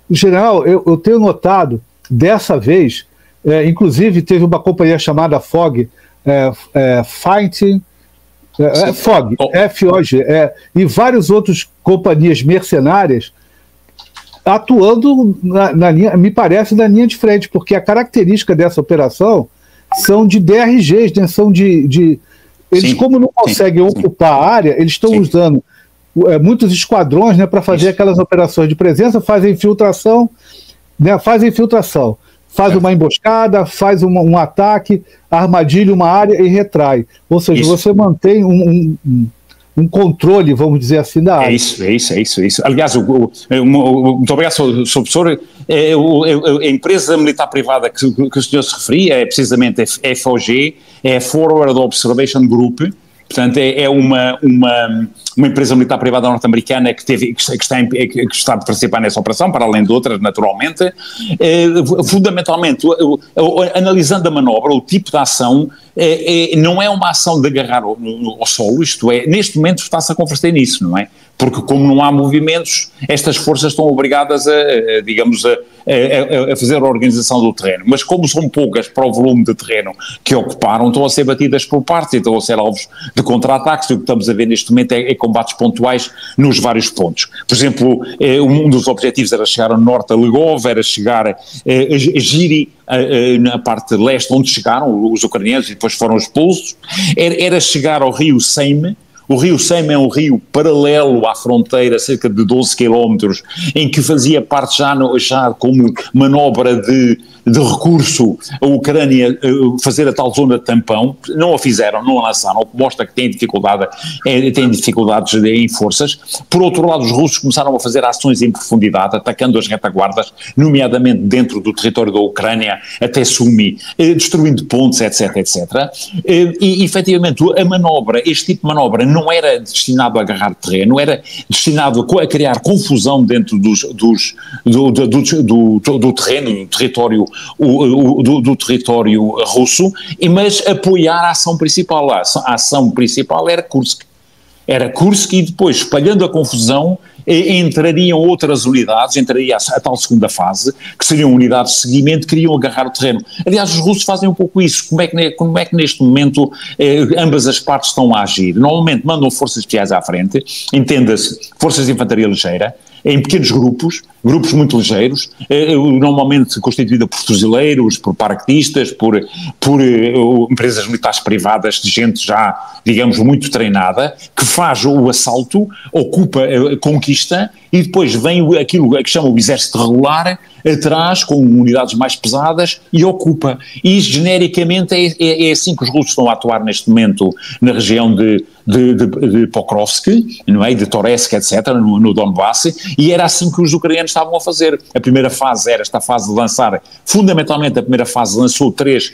General, eu tenho notado, dessa vez, inclusive teve uma companhia chamada FOG, FOG, FOG, e várias outras companhias mercenárias atuando na linha, me parece, na linha de frente, porque a característica dessa operação são de DRGs, né? São eles, sim, como não conseguem ocupar a área, eles estão usando muitos esquadrões, né, para fazer aquelas operações de presença, fazem infiltração, né, faz uma emboscada, faz um ataque, armadilha uma área e retrai. Ou seja, você mantém um controle, vamos dizer assim, da área. É isso. Aliás, muito obrigado, Sr. Professor. A empresa militar privada que o senhor se referia é precisamente a FOG, é a Forward Observation Group. Portanto, é uma empresa militar privada norte-americana que está a participar nessa operação, para além de outras, naturalmente. Fundamentalmente, analisando a manobra, o tipo de ação, não é uma ação de agarrar ao solo, isto é, neste momento está-se a converter nisso, não é? Porque como não há movimentos, estas forças estão obrigadas a fazer a organização do terreno. Mas como são poucas para o volume de terreno que ocuparam, estão a ser batidas por partes, estão a ser alvos de contra-ataques, e o que estamos a ver neste momento é combates pontuais nos vários pontos. Por exemplo, um dos objetivos era chegar ao norte a Legov, era chegar a Giri, na parte leste, onde chegaram os ucranianos e depois foram expulsos, era chegar ao rio Seime. O rio Seime é um rio paralelo à fronteira, cerca de 12 quilómetros, em que fazia parte já como manobra de recurso a Ucrânia fazer a tal zona de tampão. Não a fizeram, não a lançaram, o que mostra que têm dificuldades em forças. Por outro lado, os russos começaram a fazer ações em profundidade, atacando as retaguardas, nomeadamente dentro do território da Ucrânia, até Sumy, destruindo pontes, etc. E efetivamente a manobra, este tipo de manobra, não era destinado a agarrar terreno, era destinado a criar confusão dentro do terreno, do território russo, mas apoiar a ação principal. A ação principal era Kursk. Era Kursk, e depois, espalhando a confusão, entrariam outras unidades, entraria a tal segunda fase, que seriam unidades de seguimento, que iriam agarrar o terreno. Aliás, os russos fazem um pouco isso. Como é que neste momento ambas as partes estão a agir? Normalmente mandam forças especiais à frente, entenda-se, forças de infantaria ligeira, em pequenos grupos muito ligeiros, normalmente constituída por fuzileiros, por paraquedistas, por empresas militares privadas de gente já, digamos, muito treinada, que faz o assalto, ocupa, conquista, e depois vem aquilo que chama o exército regular atrás, com unidades mais pesadas, e ocupa. E genericamente é assim que os russos estão a atuar neste momento na região de Pokrovsk, não é? De Toretsk, etc., no Donbass, e era assim que os ucranianos estavam a fazer. A primeira fase era esta fase de lançar, fundamentalmente a primeira fase lançou três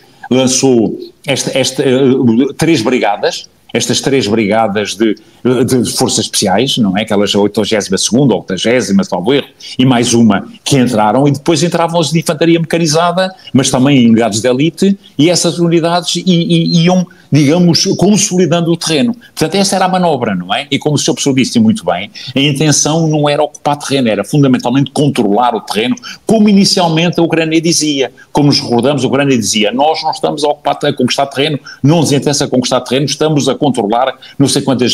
brigadas, estas 3 brigadas de forças especiais, não é? Aquelas 82ª ou 80ª, salvo erro, e mais uma que entraram, e depois entravam as de infantaria mecanizada, mas também unidades de elite, e essas unidades iam, digamos, consolidando o terreno. Portanto, essa era a manobra, não é? E como o Sr. Professor disse muito bem, a intenção não era ocupar terreno, era fundamentalmente controlar o terreno, como inicialmente a Ucrânia dizia. Como nos recordamos, a Ucrânia dizia: nós não estamos a conquistar terreno, não nos interessa conquistar terreno, estamos a controlar não sei quantas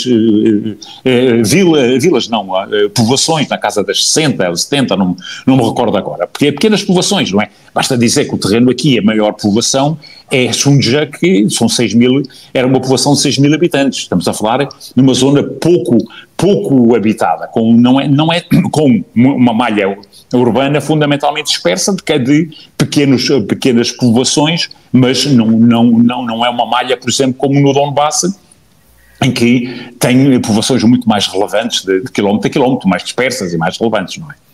povoações, na casa das 60 ou 70, não me recordo agora, porque é pequenas povoações, não é? Basta dizer que o terreno aqui, a maior povoação é Sunja, que são 6.000, era uma povoação de 6.000 habitantes. Estamos a falar numa zona pouco habitada, não é com uma malha urbana fundamentalmente dispersa, de pequenas povoações, mas não é uma malha, por exemplo, como no Donbass, em que tem povoações muito mais relevantes, de quilómetro a quilómetro, mais dispersas e mais relevantes, não é?